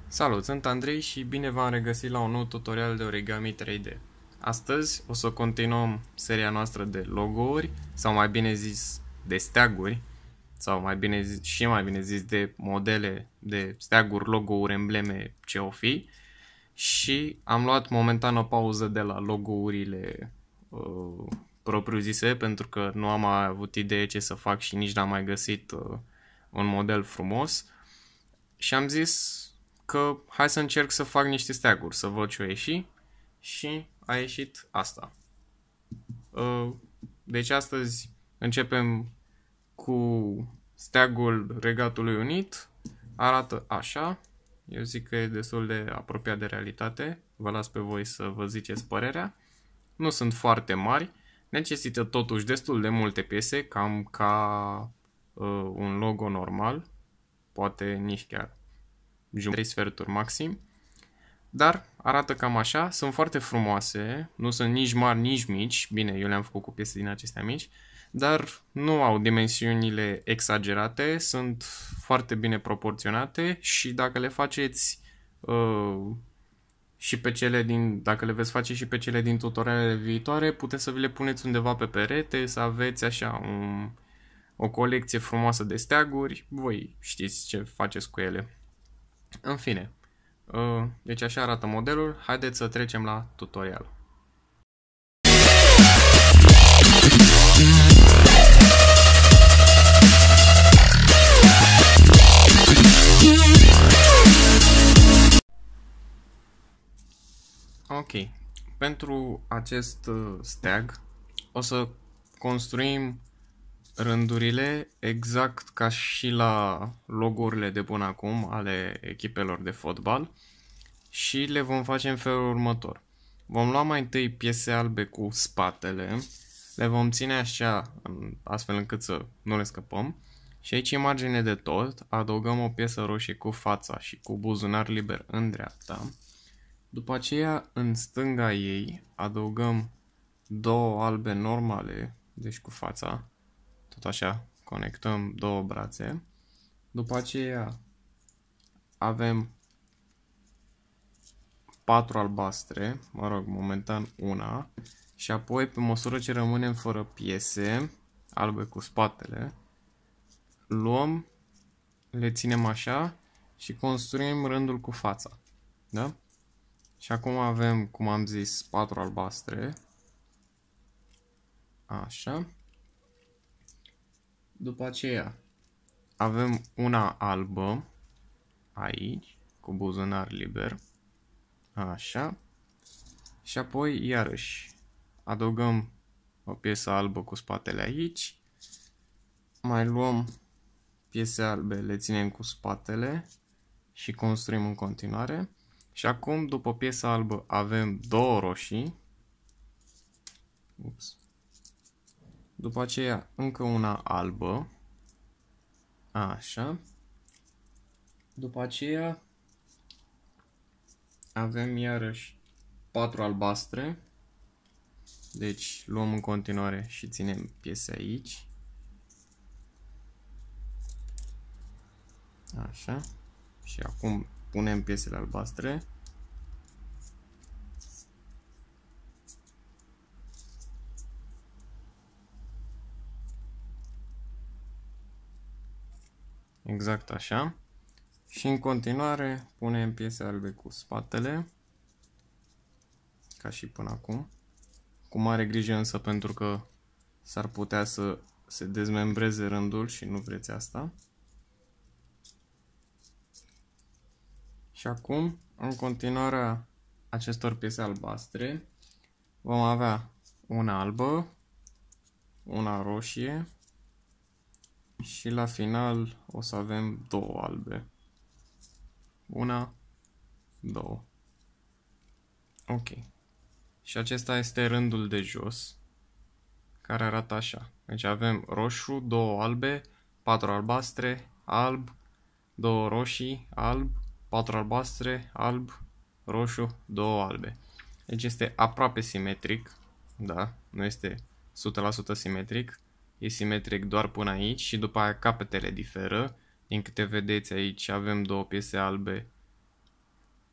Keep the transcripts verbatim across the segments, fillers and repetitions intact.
Salut, sunt Andrei și bine v-am regăsit la un nou tutorial de origami trei D. Astăzi o să continuăm seria noastră de logo-uri, sau mai bine zis de steaguri, sau mai bine zis, și mai bine zis de modele de steaguri, logo-uri, embleme, ce o fi. Și am luat momentan o pauză de la logo-urile uh, propriu-zise, pentru că nu am mai avut idee ce să fac și nici n-am mai găsit uh, un model frumos. Și am zis că hai să încerc să fac niște steaguri, să văd ce o ieși, și a ieșit asta. Deci astăzi începem cu steagul Regatului Unit. Arată așa. Eu zic că e destul de apropiat de realitate. Vă las pe voi să vă ziceți părerea. Nu sunt foarte mari. Necesită totuși destul de multe piese, cam ca uh, un logo normal. Poate nici chiar trei sferturi maxim. Dar arată cam așa, sunt foarte frumoase, nu sunt nici mari, nici mici, bine, eu le-am făcut cu piese din acestea mici, dar nu au dimensiunile exagerate, sunt foarte bine proporționate și dacă le faceți uh, și pe cele din, dacă le veți face și pe cele din tutorialele viitoare, puteți să vi le puneți undeva pe perete, să aveți așa un, o colecție frumoasă de steaguri, voi știți ce faceți cu ele. În fine, deci așa arată modelul. Haideți să trecem la tutorial. Ok, pentru acest steag o să construim rândurile exact ca și la logo-urile de până acum ale echipelor de fotbal și le vom face în felul următor. Vom lua mai întâi piese albe cu spatele, le vom ține așa astfel încât să nu le scăpăm și aici în margine de tot adăugăm o piesă roșie cu fața și cu buzunar liber în dreapta. După aceea în stânga ei adăugăm două albe normale, deci cu fața. Tot așa, conectăm două brațe. După aceea avem patru albastre, mă rog, momentan una. Și apoi, pe măsură ce rămânem fără piese, albe cu spatele, luăm, le ținem așa și construim rândul cu fața. Da? Și acum avem, cum am zis, patru albastre. Așa. După aceea avem una albă aici, cu buzunar liber. Așa. Și apoi iarăși adăugăm o piesă albă cu spatele aici. Mai luăm piese albe, le ținem cu spatele și construim în continuare. Și acum, după piesa albă, avem două roșii. Ups. După aceea, încă una albă. Așa. După aceea, avem iarăși patru albastre. Deci, luăm în continuare și ținem piese aici. Așa. Și acum punem piesele albastre. Exact așa. Și în continuare punem piese albe cu spatele. Ca și până acum. Cu mare grijă însă, pentru că s-ar putea să se dezmembreze rândul și nu vreți asta. Și acum, în continuarea acestor piese albastre, vom avea una albă, una roșie și la final o să avem două albe. Una, două. Ok. Și acesta este rândul de jos, care arată așa. Deci avem roșu, două albe, patru albastre, alb, două roșii, alb, patru albastre, alb, roșu, două albe. Deci este aproape simetric, da, nu este o sută la sută simetric, e simetric doar până aici și după aia capetele diferă. Din câte vedeți aici avem două piese albe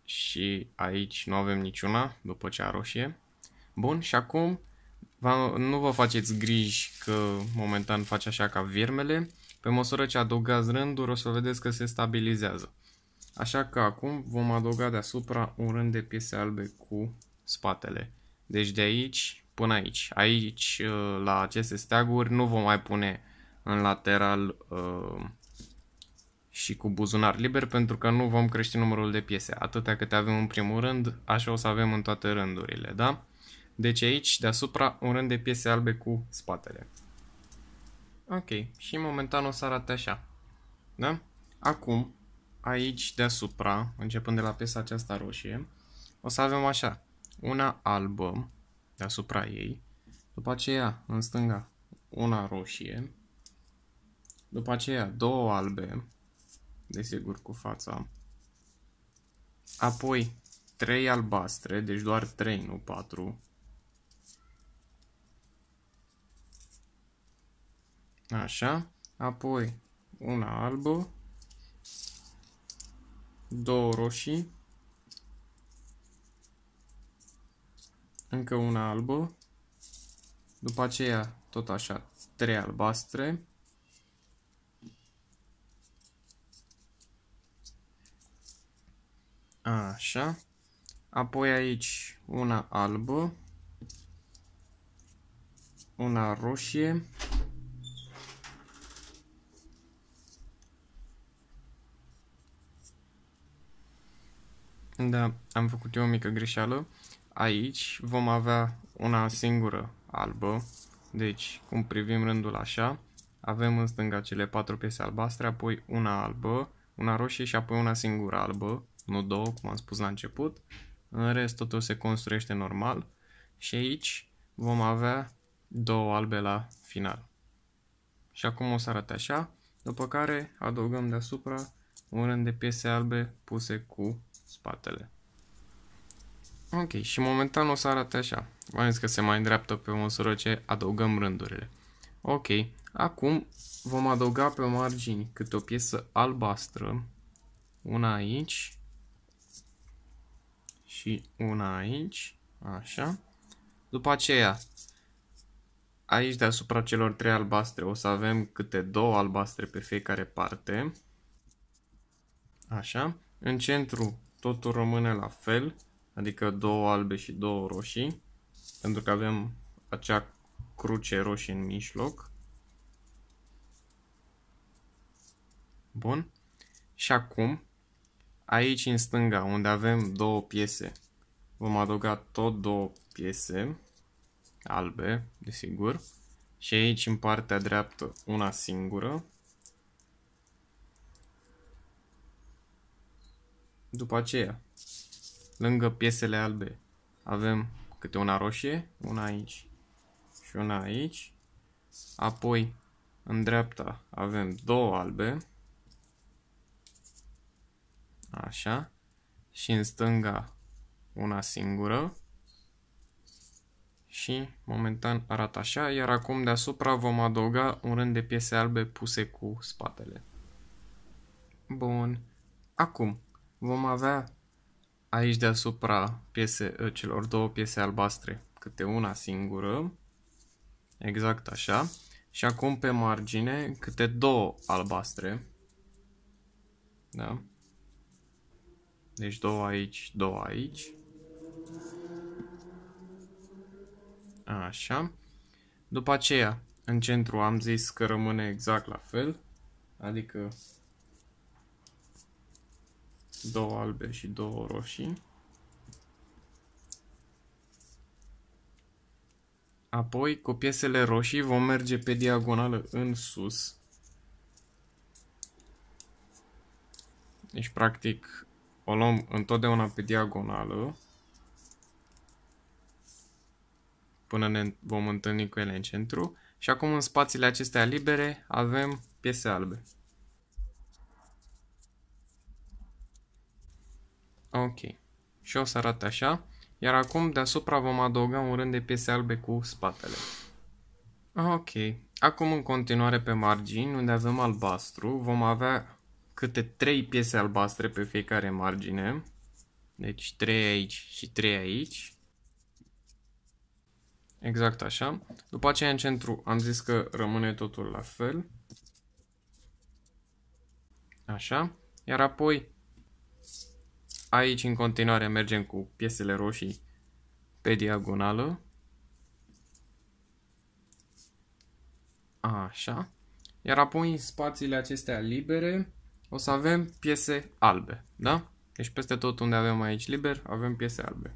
și aici nu avem niciuna după cea roșie. Bun, și acum nu vă faceți griji că momentan face așa ca virmele. Pe măsură ce adăugați rânduri o să vedeți că se stabilizează. Așa că acum vom adăuga deasupra un rând de piese albe cu spatele. Deci de aici până aici. Aici la aceste steaguri nu vom mai pune în lateral uh, și cu buzunar liber pentru că nu vom crește numărul de piese. Atâtea câte avem în primul rând, așa o să avem în toate rândurile, da? Deci aici deasupra un rând de piese albe cu spatele. Ok, și momentan o să arate așa. Da? Acum, aici deasupra, începând de la piesa aceasta roșie, o să avem așa, una albă deasupra ei, după aceea în stânga una roșie, după aceea două albe, desigur cu fața, apoi trei albastre, deci doar trei, nu patru, așa, apoi una albă, două roșii, încă una albă, după aceea tot așa trei albastre, așa, apoi aici una albă, una roșie, da, am făcut eu o mică greșeală. Aici vom avea una singură albă, deci cum privim rândul așa, avem în stânga cele patru piese albastre, apoi una albă, una roșie și apoi una singură albă, nu două, cum am spus la început. În rest totul se construiește normal și aici vom avea două albe la final. Și acum o să arate așa, după care adăugăm deasupra un rând de piese albe puse cu spatele. Ok, și momentan o să arate așa. V-am zis că se mai îndreaptă pe măsură ce adăugăm rândurile. Ok, acum vom adăuga pe margini câte o piesă albastră, una aici și una aici, așa. După aceea, aici deasupra celor trei albastre o să avem câte două albastre pe fiecare parte, așa. În centru totul rămâne la fel, adică două albe și două roșii, pentru că avem acea cruce roșie în mijloc. Bun. Și acum, aici în stânga, unde avem două piese, vom adăuga tot două piese albe, desigur. Și aici în partea dreaptă una singură. După aceea, lângă piesele albe, avem câte una roșie, una aici și una aici. Apoi, în dreapta, avem două albe. Așa. Și în stânga, una singură. Și momentan arată așa, iar acum deasupra vom adăuga un rând de piese albe puse cu spatele. Bun. Acum vom avea aici deasupra piese, celor două piese albastre câte una singură, exact așa, și acum pe margine câte două albastre, da? Deci două aici, două aici, așa. După aceea, în centru am zis că rămâne exact la fel, adică două albe și două roșii. Apoi, cu piesele roșii vom merge pe diagonală în sus. Deci, practic, o luăm întotdeauna pe diagonală până ne vom întâlni cu ele în centru. Și acum, în spațiile acestea libere, avem piese albe. Ok. Și o să arate așa. Iar acum deasupra vom adăuga un rând de piese albe cu spatele. Ok. Acum în continuare pe margini, unde avem albastru, vom avea câte trei piese albastre pe fiecare margine. Deci trei aici și trei aici. Exact așa. După aceea în centru am zis că rămâne totul la fel. Așa. Iar apoi aici în continuare mergem cu piesele roșii pe diagonală. Așa. Iar apoi în spațiile acestea libere o să avem piese albe. Da? Deci peste tot unde avem aici liber avem piese albe.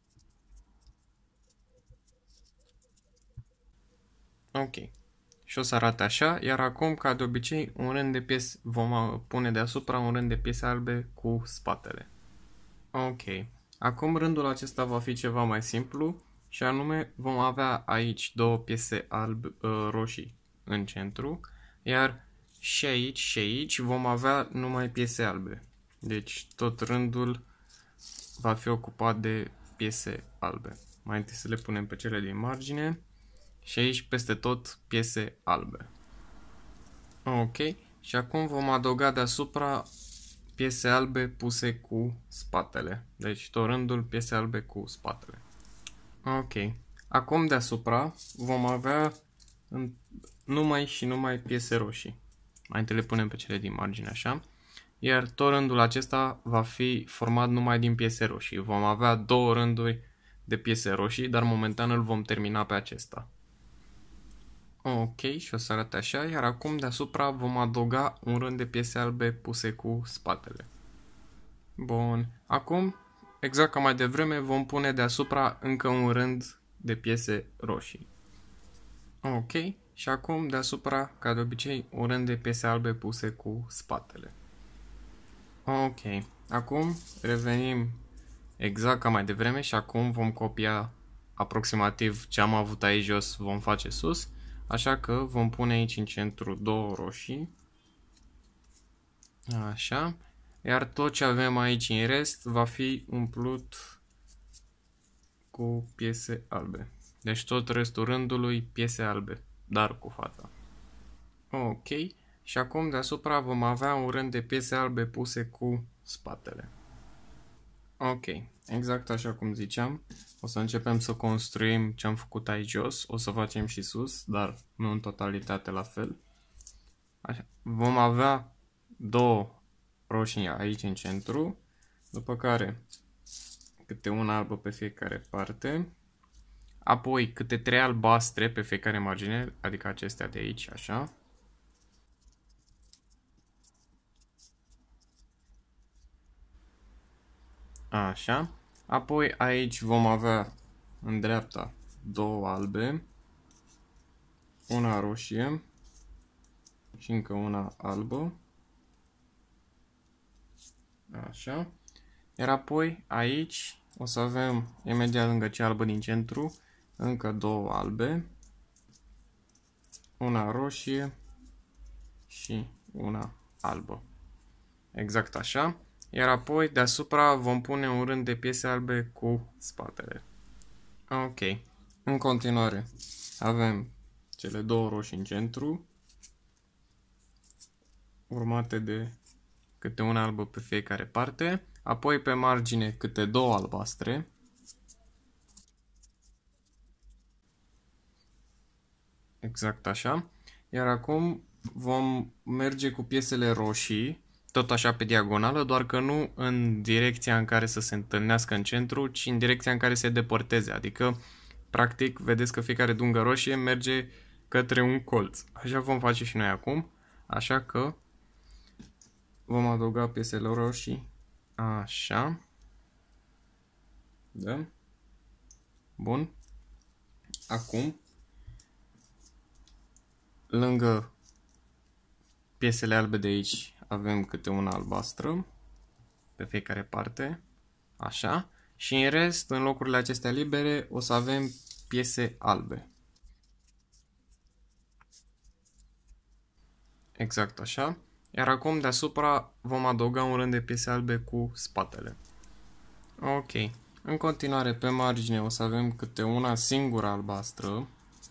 Ok. Și o să arate așa, iar acum, ca de obicei, un rând de piese vom pune deasupra un rând de piese albe cu spatele. Ok. Acum rândul acesta va fi ceva mai simplu și anume vom avea aici două piese alb, uh, roșii în centru, iar și aici și aici vom avea numai piese albe. Deci tot rândul va fi ocupat de piese albe. Mai întâi să le punem pe cele din margine. Și aici peste tot piese albe. Ok. Și acum vom adăuga deasupra piese albe puse cu spatele. Deci tot rândul piese albe cu spatele. Ok. Acum deasupra vom avea numai și numai piese roșii. Mai întâi le punem pe cele din margine așa. Iar tot rândul acesta va fi format numai din piese roșii. Vom avea două rânduri de piese roșii, dar momentan îl vom termina pe acesta. Ok, și o să arate așa, iar acum deasupra vom adăuga un rând de piese albe puse cu spatele. Bun, acum, exact ca mai devreme, vom pune deasupra încă un rând de piese roșii. Ok, și acum deasupra, ca de obicei, un rând de piese albe puse cu spatele. Ok, acum revenim exact ca mai devreme și acum vom copia aproximativ ce am avut aici jos, vom face sus. Așa că vom pune aici în centru două roșii. Așa. Iar tot ce avem aici în rest va fi umplut cu piese albe. Deci tot restul rândului piese albe, dar cu fața. Ok. Și acum deasupra vom avea un rând de piese albe puse cu spatele. Ok. Exact așa cum ziceam. O să începem să construim ce am făcut aici jos. O să facem și sus, dar nu în totalitate la fel. Așa. Vom avea două roșii aici în centru, după care câte una albă pe fiecare parte, apoi câte trei albastre pe fiecare margine, adică acestea de aici, așa. Așa. Apoi aici vom avea în dreapta două albe, una roșie și încă una albă. Așa. Iar apoi aici o să avem imediat lângă cea albă din centru încă două albe, una roșie și una albă. Exact așa. Iar apoi deasupra vom pune un rând de piese albe cu spatele. Ok. În continuare avem cele două roșii în centru, urmate de câte una albă pe fiecare parte, apoi pe margine câte două albastre, exact așa, iar acum vom merge cu piesele roșii, tot așa pe diagonală, doar că nu în direcția în care să se întâlnească în centru, ci în direcția în care se depărteze, adică practic vedeți că fiecare dungă roșie merge către un colț. Așa vom face și noi acum, așa că vom adăuga piesele roșii, așa, da, bun, acum, lângă piesele albe de aici avem câte una albastră, pe fiecare parte, așa, și în rest, în locurile acestea libere, o să avem piese albe. Exact așa. Iar acum deasupra vom adăuga un rând de piese albe cu spatele. Ok. În continuare pe margine o să avem câte una singură albastră.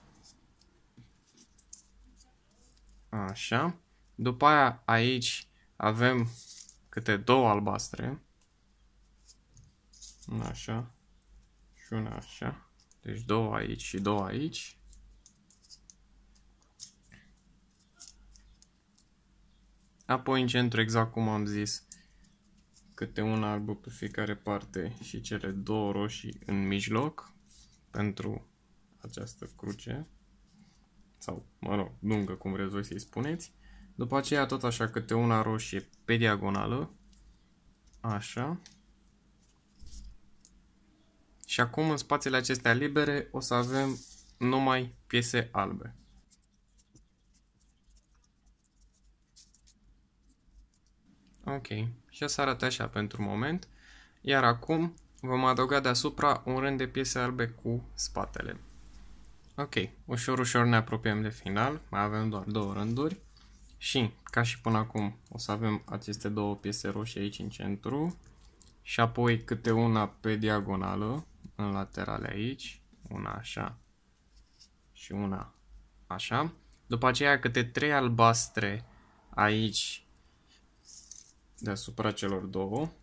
Așa. După aia aici avem câte două albastre. Una așa și una așa. Deci două aici și două aici. Apoi în centru, exact cum am zis, câte una albă pe fiecare parte și cele două roșii în mijloc pentru această cruce. Sau, mă rog, lungă, cum vreți voi să-i spuneți. După aceea tot așa câte una roșie pe diagonală. Așa. Și acum în spațiile acestea libere o să avem numai piese albe. Ok, și o să arate așa pentru moment. Iar acum vom adăuga deasupra un rând de piese albe cu spatele. Ok, ușor, ușor ne apropiem de final. Mai avem doar două rânduri. Și, ca și până acum, o să avem aceste două piese roșii aici în centru. Și apoi câte una pe diagonală, în laterale aici. Una așa și una așa. După aceea câte trei albastre aici deasupra celor două.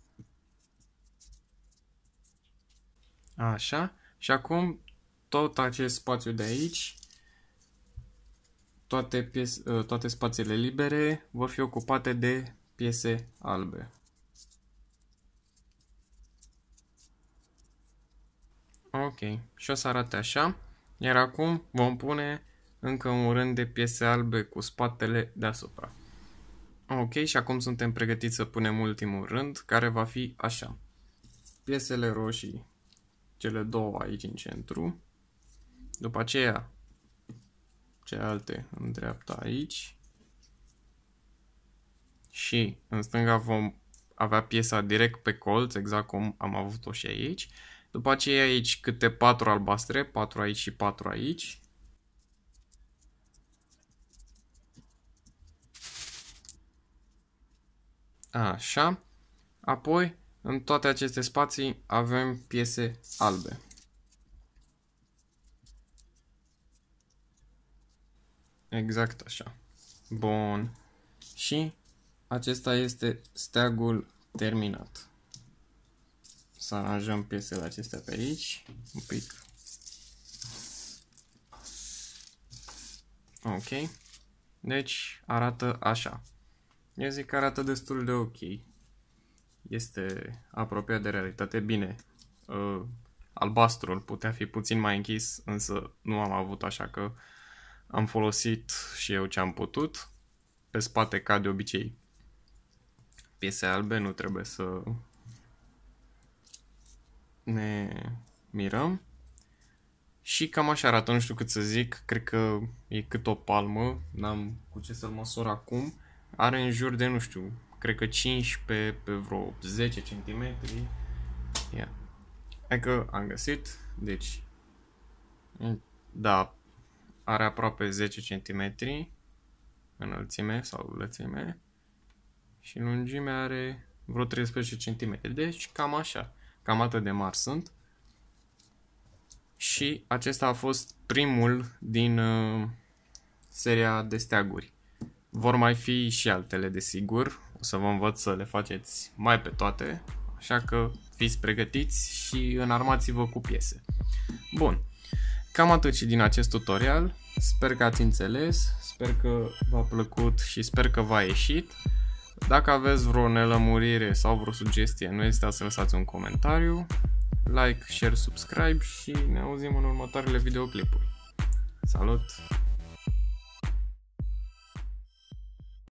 Așa. Și acum tot acest spațiu de aici, toate, piese, toate spațiile libere vor fi ocupate de piese albe. Ok. Și o să arate așa. Iar acum vom pune încă un rând de piese albe cu spatele deasupra. Ok, și acum suntem pregătiți să punem ultimul rând, care va fi așa. Piesele roșii, cele două aici în centru. După aceea, celelalte în dreapta aici. Și în stânga vom avea piesa direct pe colț, exact cum am avut-o și aici. După aceea aici câte patru albastre, patru aici și patru aici. Așa. Apoi, în toate aceste spații avem piese albe. Exact așa. Bun. Și acesta este steagul terminat. Să aranjăm piesele acestea pe aici. Un pic. Ok. Deci arată așa. Eu zic că arată destul de ok. Este apropiat de realitate. Bine, uh, albastrul putea fi puțin mai închis, însă nu am avut, așa că am folosit și eu ce am putut. Pe spate, ca de obicei, piese albe, nu trebuie să ne mirăm. Și cam așa arată, nu știu cât să zic, cred că e cât o palmă, n-am cu ce să-l măsor acum. Are în jur de, nu știu, cred că cincisprezece pe vreo zece centimetri. Ia. Hai că am găsit, deci, da, are aproape zece centimetri înălțime sau lățime și lungimea are vreo treisprezece centimetri, deci cam așa, cam atât de mari sunt. Și acesta a fost primul din uh, seria de steaguri. Vor mai fi și altele, desigur. O să vă învăț să le faceți mai pe toate. Așa că fiți pregătiți și înarmați-vă cu piese. Bun. Cam atât și din acest tutorial. Sper că ați înțeles. Sper că v-a plăcut și sper că v-a ieșit. Dacă aveți vreo nelămurire sau vreo sugestie, nu ezitați să lăsați un comentariu. Like, share, subscribe și ne auzim în următoarele videoclipuri. Salut!